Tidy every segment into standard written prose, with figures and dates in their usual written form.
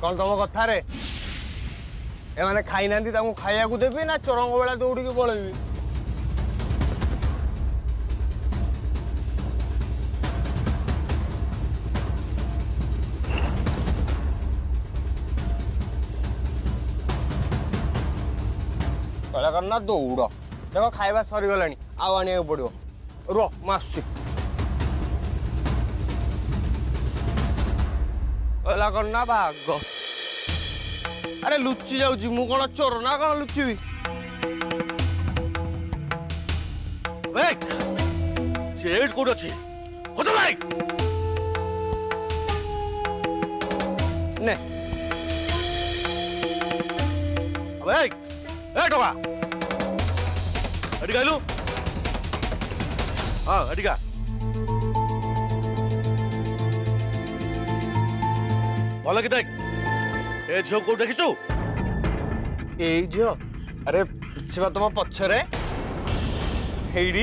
कौन तुम कथा रे एमाने खाई नांदी ताकू खाइया को देबी ना चरंग बेला दौड़ी के पळेबी कला करना दौड़ देखो खाइबा सरी गलानी आउ आनिया पड़ो रो मासुची कला करना भाग अरे लुचि जाऊँ मु कौन चोर ना कौन लुचिबी सेठ कोड अछि होतो भाई ने अबे ए टोका अडी गाइलु हां अडी गा बोला कि देख ए झो को देखिछु ए झो अरे पिछवा तुम पछरे हेडी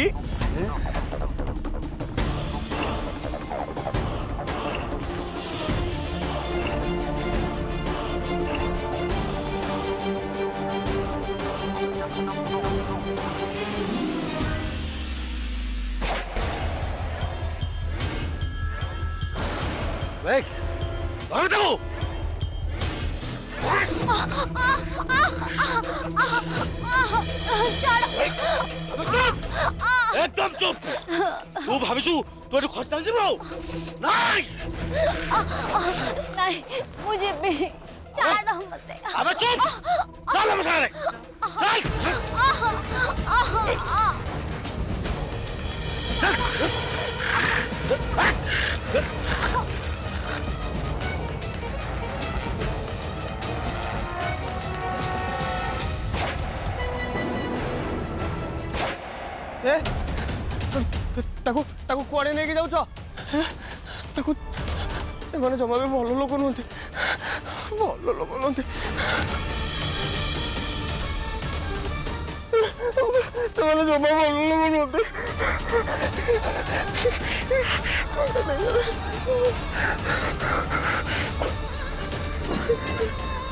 देख धर दो एकदम चुप तू भाविछु तू एठु खस चल जिबो नहीं नहीं मुझे भी छाड़ मत अबे चुप चल हम सारे चल ताकू कुआड़े नहीं जाऊच ताकू एमाने जमा भी भल लोक नुहति भल लोक नुहति जमा भल लोक नुहति